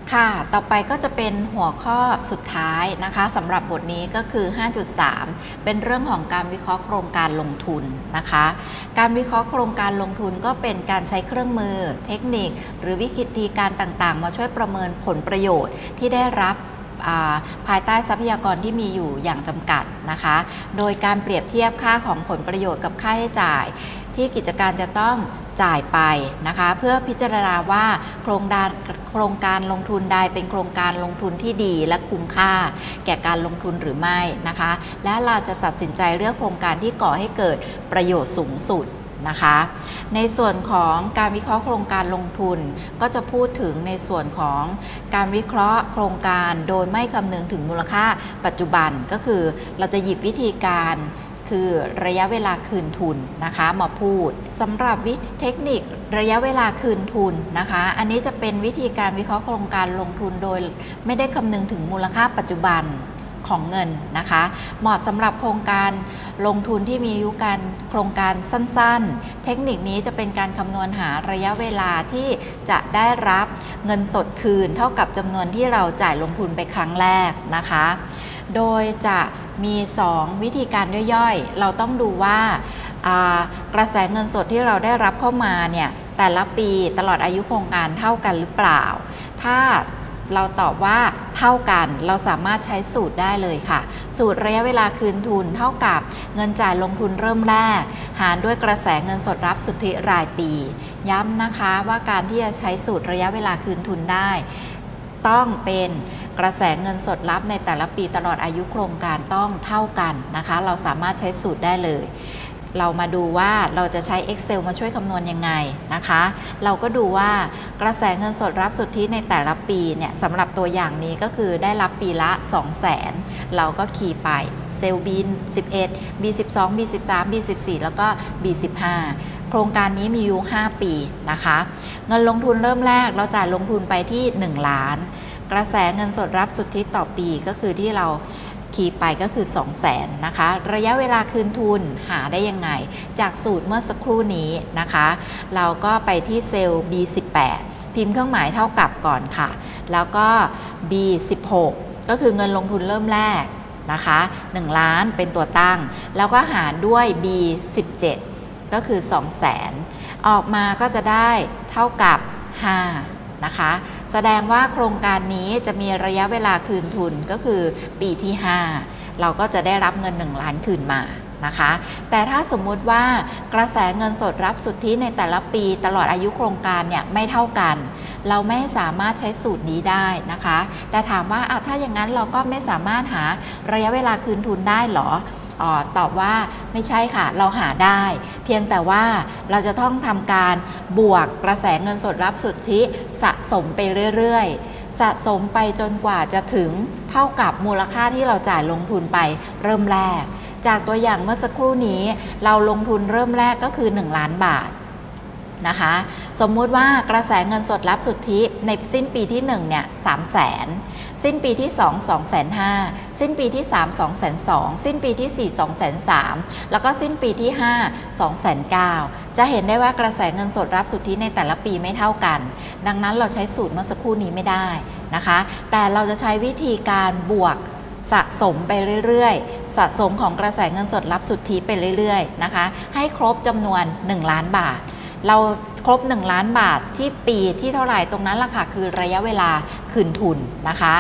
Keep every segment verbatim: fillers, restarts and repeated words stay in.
ค่ะต่อไปก็จะเป็นหัวข้อสุดท้ายนะคะสำหรับบทนี้ก็คือ ห้าจุดสาม เป็นเรื่องของการวิเคราะห์โครงการลงทุนนะคะการวิเคราะห์โครงการลงทุนก็เป็นการใช้เครื่องมือเทคนิคหรือวิธีการต่างๆมาช่วยประเมินผลประโยชน์ที่ได้รับภายใต้ทรัพยากรที่มีอยู่อย่างจำกัดนะคะโดยการเปรียบเทียบค่าของผลประโยชน์กับค่าใช้จ่ายที่กิจการจะต้องจ่ายไปนะคะเพื่อพิจารณาว่าโครงการโครงการลงทุนใดเป็นโครงการลงทุนที่ดีและคุ้มค่าแก่การลงทุนหรือไม่นะคะและเราจะตัดสินใจเลือกโครงการที่ก่อให้เกิดประโยชน์สูงสุดนะคะในส่วนของการวิเคราะห์โครงการลงทุนก็จะพูดถึงในส่วนของการวิเคราะห์โครงการโดยไม่คำนึงถึงมูลค่าปัจจุบันก็คือเราจะหยิบวิธีการคือระยะเวลาคืนทุนนะคะมาพูดสำหรับวิธีเทคนิคระยะเวลาคืนทุนนะคะอันนี้จะเป็นวิธีการวิเคราะห์โครงการลงทุนโดยไม่ได้คำนึงถึงมูลค่าปัจจุบันของเงินนะคะเหมาะสำหรับโครงการลงทุนที่มีอายุการโครงการสั้นๆเทคนิคนี้จะเป็นการคำนวณหาระยะเวลาที่จะได้รับเงินสดคืนเท่ากับจำนวนที่เราจ่ายลงทุนไปครั้งแรกนะคะโดยจะมีสองวิธีการย่อยๆเราต้องดูว่ากระแสเงินสดที่เราได้รับเข้ามาเนี่ยแต่ละปีตลอดอายุโครงการเท่ากันหรือเปล่าถ้าเราตอบว่าเท่ากันเราสามารถใช้สูตรได้เลยค่ะสูตรระยะเวลาคืนทุนเท่ากับเงินจ่ายลงทุนเริ่มแรกหารด้วยกระแสเงินสดรับสุทธิรายปีย้ำนะคะว่าการที่จะใช้สูตรระยะเวลาคืนทุนได้ต้องเป็นกระแสเงินสดรับในแต่ละปีตลอดอายุโครงการต้องเท่ากันนะคะเราสามารถใช้สูตรได้เลยเรามาดูว่าเราจะใช้ Excel มาช่วยคำนวณยังไงนะคะเราก็ดูว่ากระแสเงินสดรับสุทธิในแต่ละปีเนี่ยสำหรับตัวอย่างนี้ก็คือได้รับปีละ สองแสน เราก็คีย์ไปเซลล์ บี สิบเอ็ด บี สิบสอง บี สิบสาม บี สิบสี่ แล้วก็ บี สิบห้า โครงการนี้มีอายุห้าปีนะคะเงินลงทุนเริ่มแรกเราจ่ายลงทุนไปที่หนึ่งล้านกระแสเงินสดรับสุทธิต่อปีก็คือที่เราคีย์ไปก็คือ สองแสน นะคะระยะเวลาคืนทุนหาได้ยังไงจากสูตรเมื่อสักครู่นี้นะคะเราก็ไปที่เซลล์ บี สิบแปด พิมพ์เครื่องหมายเท่ากับก่อนค่ะแล้วก็ บี สิบหก ก็คือเงินลงทุนเริ่มแรกนะคะหนึ่งล้านเป็นตัวตั้งแล้วก็หารด้วย บี สิบเจ็ด ก็คือ สองแสน ออกมาก็จะได้เท่ากับห้านะคะแสดงว่าโครงการนี้จะมีระยะเวลาคืนทุนก็คือปีที่ห้าเราก็จะได้รับเงินหนึ่งล้านคืนมานะคะแต่ถ้าสมมุติว่ากระแสเงินสดรับสุทธิในแต่ละปีตลอดอายุโครงการเนี่ยไม่เท่ากันเราไม่สามารถใช้สูตรนี้ได้นะคะแต่ถามว่าอ่ะถ้าอย่างนั้นเราก็ไม่สามารถหาระยะเวลาคืนทุนได้หรออ๋อตอบว่าไม่ใช่ค่ะเราหาได้เพียงแต่ว่าเราจะต้องทำการบวกกระแสเงินสดรับสุทธิสะสมไปเรื่อยๆสะสมไปจนกว่าจะถึงเท่ากับมูลค่าที่เราจ่ายลงทุนไปเริ่มแรกจากตัวอย่างเมื่อสักครู่นี้เราลงทุนเริ่มแรกก็คือหนึ่งล้านบาทนะคะสมมุติว่ากระแสเงินสดรับสุทธิในสิ้นปีที่หนึ่งเนี่ยสามแสนสิ้นปีที่สอง สองแสนห้า สิ้นปีที่สาม สองแสนสอง สิ้นปีที่สี่ สองแสนสาม แล้วก็สิ้นปีที่ห้า สองแสนเก้า จะเห็นได้ว่ากระแสเงินสดรับสุทธิในแต่ละปีไม่เท่ากันดังนั้นเราใช้สูตรเมื่อสักครู่นี้ไม่ได้นะคะแต่เราจะใช้วิธีการบวกสะสมไปเรื่อยๆสะสมของกระแสเงินสดรับสุทธิไปเรื่อยๆนะคะให้ครบจำนวนหนึ่งล้านบาทเราครบหนึ่งล้านบาทที่ปีที่เท่าไหร่ตรงนั้นล่ะค่ะคือระยะเวลาคืนทุนนะคะ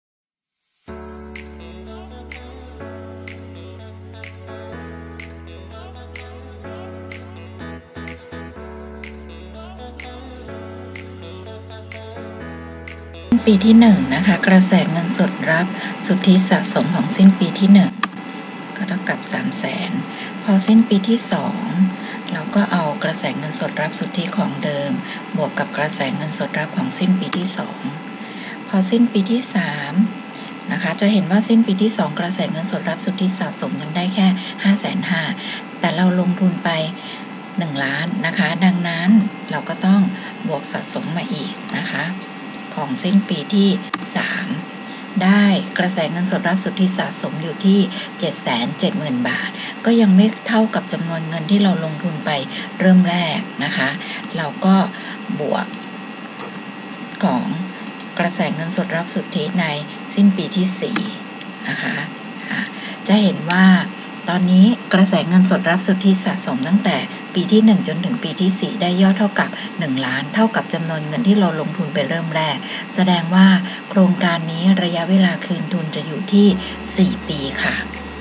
ปีที่หนึ่งนะคะกระแสเงินสดรับสุทธิสะสมของสิ้นปีที่หนึ่งก็เท่ากับสามแสนพอสิ้นปีที่สองเราก็เอากระแสเงินสดรับสุทธิของเดิมบวกกับกระแสเงินสดรับของสิ้นปีที่สองพอสิ้นปีที่สามนะคะจะเห็นว่าสิ้นปีที่สองกระแสเงินสดรับสุทธิสะสมยังได้แค่ ห้าแสนห้าหมื่น แต่เราลงทุนไปหนึ่งล้านนะคะดังนั้นเราก็ต้องบวกสะสมมาอีกนะคะของสิ้นปีที่สามได้กระแสเงินสดรับสุทธิสะสมอยู่ที่ เจ็ดแสนเจ็ดหมื่น บาทก็ยังไม่เท่ากับจำนวนเงินที่เราลงทุนไปเริ่มแรกนะคะเราก็บวกของกระแสเงินสดรับสุทธิในสิ้นปีที่สี่นะคะจะเห็นว่าตอนนี้กระแสเงินสดรับสุทธิสะสมตั้งแต่ปีที่หนึ่งจนถึงปีที่สี่ได้ยอดเท่ากับหนึ่งล้านเท่ากับจำนวนเงินที่เราลงทุนไปเริ่มแรกแสดงว่าโครงการนี้ระยะเวลาคืนทุนจะอยู่ที่สี่ปีค่ะ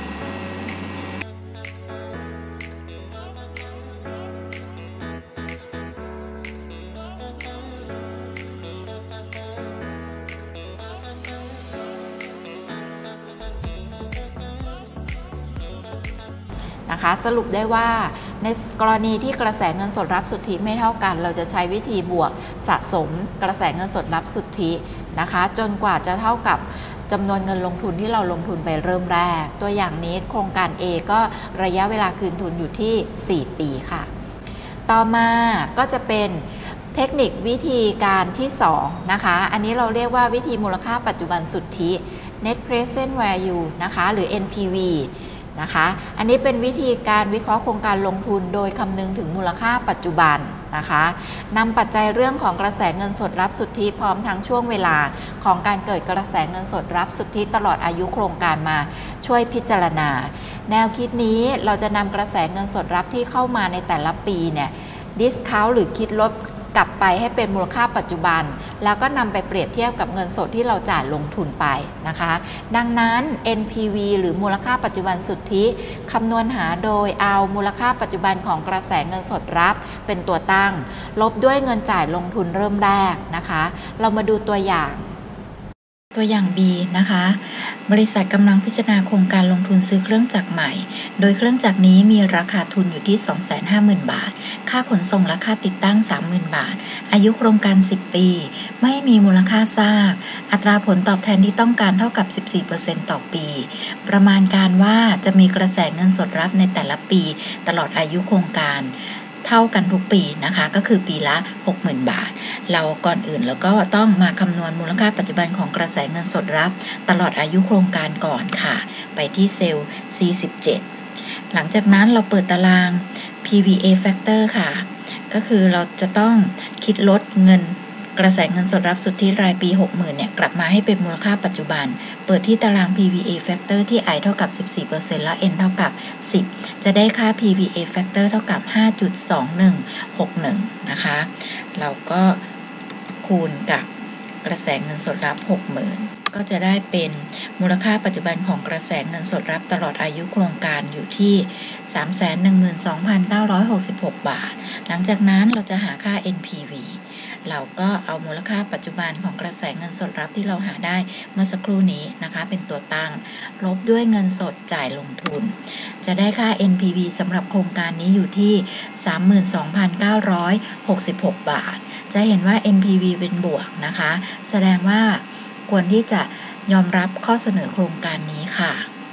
นะคะสรุปได้ว่าในกรณีที่กระแสเงินสดรับสุทธิไม่เท่ากันเราจะใช้วิธีบวกสะสมกระแสเงินสดรับสุทธินะคะจนกว่าจะเท่ากับจำนวนเงินลงทุนที่เราลงทุนไปเริ่มแรกตัวอย่างนี้โครงการ A ก็ระยะเวลาคืนทุนอยู่ที่สี่ปีค่ะต่อมาก็จะเป็นเทคนิควิธีการที่สองนะคะอันนี้เราเรียกว่าวิธีมูลค่าปัจจุบันสุทธิ Net Present Value นะคะหรือ เอ็น พี วีนะคะอันนี้เป็นวิธีการวิเคราะห์โครงการลงทุนโดยคำนึงถึงมูลค่าปัจจุบันนะคะนำปัจจัยเรื่องของกระแสเงินสดรับสุทธิพร้อมทั้งช่วงเวลาของการเกิดกระแสเงินสดรับสุทธิตลอดอายุโครงการมาช่วยพิจารณาแนวคิดนี้เราจะนำกระแสเงินสดรับที่เข้ามาในแต่ละปีเนี่ยดิสคาวต์หรือคิดลดกลับไปให้เป็นมูลค่าปัจจุบันแล้วก็นำไปเปรียบเทียบกับเงินสดที่เราจ่ายลงทุนไปนะคะดังนั้น เอ็น พี วี หรือมูลค่าปัจจุบันสุทธิคำนวณหาโดยเอามูลค่าปัจจุบันของกระแสเงินสดรับเป็นตัวตั้งลบด้วยเงินจ่ายลงทุนเริ่มแรกนะคะเรามาดูตัวอย่างตัวอย่าง B นะคะบริษัทกำลังพิจารณาโครงการลงทุนซื้อเครื่องจักรใหม่โดยเครื่องจักรนี้มีราคาทุนอยู่ที่ สองแสนห้าหมื่น บาทค่าขนส่งและค่าติดตั้ง สามหมื่น บาทอายุโครงการสิบปีไม่มีมูลค่าซากอัตราผลตอบแทนที่ต้องการเท่ากับ สิบสี่เปอร์เซ็นต์ ต่อปีประมาณการว่าจะมีกระแสเงินสดรับในแต่ละปีตลอดอายุโครงการเท่ากันทุกปีนะคะก็คือปีละ หกหมื่น บาทเราก่อนอื่นแล้วก็ต้องมาคำนวณมูลค่าปัจจุบันของกระแสเงินสดรับตลอดอายุโครงการก่อนค่ะไปที่เซลล์ ซี สิบเจ็ด หลังจากนั้นเราเปิดตาราง พี วี เอ Factor ค่ะก็คือเราจะต้องคิดลดเงินกระแสเงินสดรับสุทธิรายปี หกหมื่น เนี่ยกลับมาให้เป็นมูลค่าปัจจุบันเปิดที่ตาราง พี วี เอ Factor ที่ I เท่ากับ สิบสี่เปอร์เซ็นต์ และ N เท่ากับ สิบจะได้ค่า พี วี เอ Factor เท่ากับ ห้าจุดสองหนึ่งหกหนึ่ง นะคะเราก็คูณกับกระแสเงินสดรับ หกหมื่น ก็จะได้เป็นมูลค่าปัจจุบันของกระแสเงินสดรับตลอดอายุโครงการอยู่ที่ สามแสนหนึ่งหมื่นสองพันเก้าร้อยหกสิบหก บาทหลังจากนั้นเราจะหาค่า เอ็น พี วีเราก็เอามูลค่าปัจจุบันของกระแสเงินสดรับที่เราหาได้เมื่อสักครู่นี้นะคะเป็นตัวตั้งลบด้วยเงินสดจ่ายลงทุนจะได้ค่า เอ็น พี วี สำหรับโครงการนี้อยู่ที่ สามหมื่นสองพันเก้าร้อยหกสิบหก บาทจะเห็นว่า เอ็น พี วี เป็นบวกนะคะแสดงว่าควรที่จะยอมรับข้อเสนอโครงการนี้ค่ะ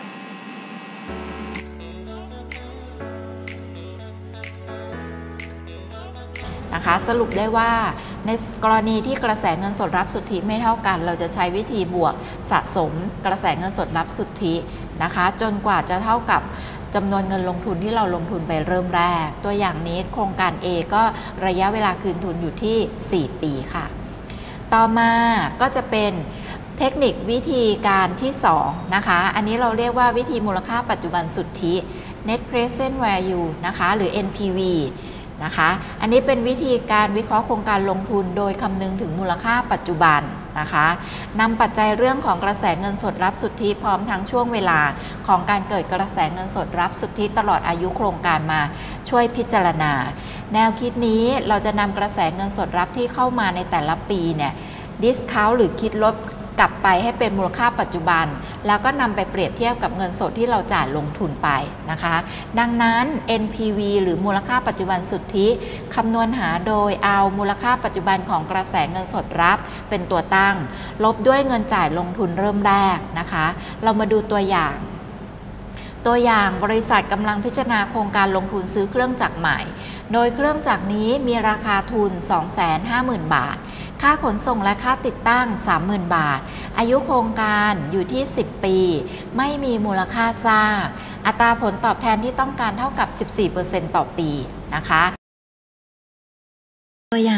นะคะสรุปได้ว่าในกรณีที่กระแสเงินสดรับสุทธิไม่เท่ากันเราจะใช้วิธีบวกสะสมกระแสเงินสดรับสุทธินะคะจนกว่าจะเท่ากับจำนวนเงินลงทุนที่เราลงทุนไปเริ่มแรกตัวอย่างนี้โครงการ A ก็ระยะเวลาคืนทุนอยู่ที่สี่ปีค่ะต่อมาก็จะเป็นเทคนิควิธีการที่สองนะคะอันนี้เราเรียกว่าวิธีมูลค่าปัจจุบันสุทธิ Net Present Value นะคะหรือ เอ็น พี วี นะคะอันนี้เป็นวิธีการวิเคราะห์โครงการลงทุนโดยคำนึงถึงมูลค่าปัจจุบันนะคะนำปัจจัยเรื่องของกระแสเงินสดรับสุทธิพร้อมทั้งช่วงเวลาของการเกิดกระแสเงินสดรับสุทธิตลอดอายุโครงการมาช่วยพิจารณาแนวคิดนี้เราจะนำกระแสเงินสดรับที่เข้ามาในแต่ละปีเนี่ยดิสคาวต์หรือคิดลดกลับไปให้เป็นมูลค่าปัจจุบันแล้วก็นำไปเปรียบเทียบกับเงินสดที่เราจ่ายลงทุนไปนะคะดังนั้น เอ็น พี วี หรือมูลค่าปัจจุบันสุทธิคำนวณหาโดยเอามูลค่าปัจจุบันของกระแสเงินสดรับเป็นตัวตั้งลบด้วยเงินจ่ายลงทุนเริ่มแรกนะคะเรามาดูตัวอย่างตัวอย่างบริษัทกำลังพิจารณาโครงการลงทุนซื้อเครื่องจักรใหม่โดยเครื่องจักรนี้มีราคาทุน สองแสนห้าหมื่น บาทค่าขนส่งและค่าติดตั้ง สามหมื่น บาทอายุโครงการอยู่ที่สิบปีไม่มีมูลค่าซากอัตราผลตอบแทนที่ต้องการเท่ากับ สิบสี่เปอร์เซ็นต์ ต่อปีนะคะตัวอย่างหนึ่ง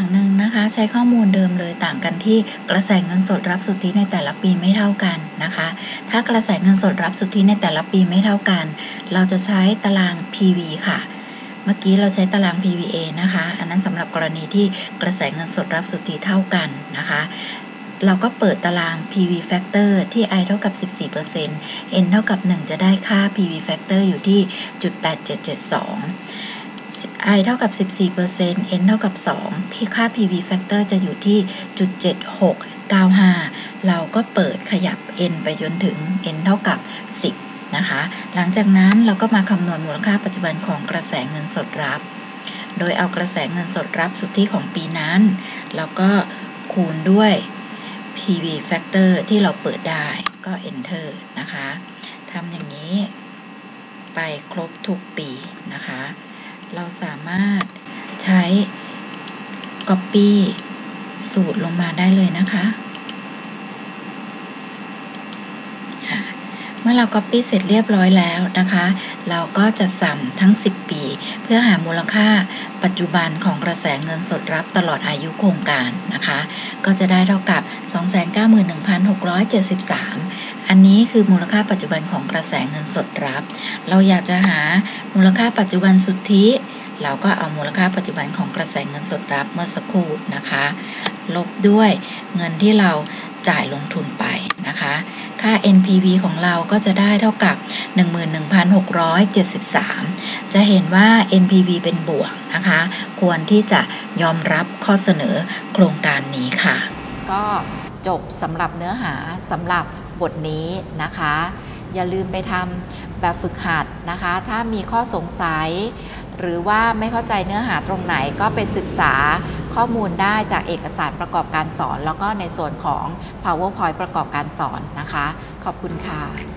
นะคะใช้ข้อมูลเดิมเลยต่างกันที่กระแสเงินสดรับสุทธิในแต่ละปีไม่เท่ากันนะคะถ้ากระแสเงินสดรับสุทธิในแต่ละปีไม่เท่ากันเราจะใช้ตาราง พี วี ค่ะเมื่อกี้เราใช้ตาราง พี วี เอ นะคะอันนั้นสำหรับกรณีที่กระแสเงินสดรับสุทธิเท่ากันนะคะเราก็เปิดตาราง พี วี factor ที่ I เท่ากับ สิบสี่เปอร์เซ็นต์ N เท่ากับหนึ่งจะได้ค่า พี วี factor อยู่ที่ จุดแปดเจ็ดเจ็ดสอง I เท่ากับ สิบสี่เปอร์เซ็นต์ N เท่ากับสองค่า พี วี factor จะอยู่ที่ จุดเจ็ดหกเก้าห้า เราก็เปิดขยับ N ไปจนถึง N เท่ากับสิบนะคะหลังจากนั้นเราก็มาคำนวณมูลค่าปัจจุบันของกระแสเงินสดรับโดยเอากระแสเงินสดรับสุทธิของปีนั้นแล้วก็คูณด้วย พี วี factor ที่เราเปิดได้ก็ enter นะคะทำอย่างนี้ไปครบทุกปีนะคะเราสามารถใช้ copy สูตรลงมาได้เลยนะคะเมื่อเรา copy เสร็จเรียบร้อยแล้วนะคะเราก็จะสมทั้งสิบปีเพื่อหามูลค่าปัจจุบันของกระแสเงินสดรับตลอดอายุโครงการนะคะก็จะได้เท่ากับ สองแสนเก้าหมื่นหนึ่งพันหกร้อยเจ็ดสิบสาม อันนี้คือมูลค่าปัจจุบันของกระแสเงินสดรับเราอยากจะหามูลค่าปัจจุบันสุทธิเราก็เอามูลค่าปัจจุบันของกระแสเงินสดรับเมื่อสักครู่นะคะลบด้วยเงินที่เราจ่ายลงทุนไปนะคะค่า เอ็น พี วี ของเราก็จะได้เท่ากับ หนึ่งหมื่นหนึ่งพันหกร้อยเจ็ดสิบสาม จะเห็นว่า เอ็น พี วี เป็นบวกนะคะควรที่จะยอมรับข้อเสนอโครงการนี้ค่ะก็จบสำหรับเนื้อหาสำหรับบทนี้นะคะอย่าลืมไปทำแบบฝึกหัดนะคะถ้ามีข้อสงสัยหรือว่าไม่เข้าใจเนื้อหาตรงไหนก็ไปศึกษาข้อมูลได้จากเอกสารประกอบการสอนแล้วก็ในส่วนของ PowerPoint ประกอบการสอนนะคะขอบคุณค่ะ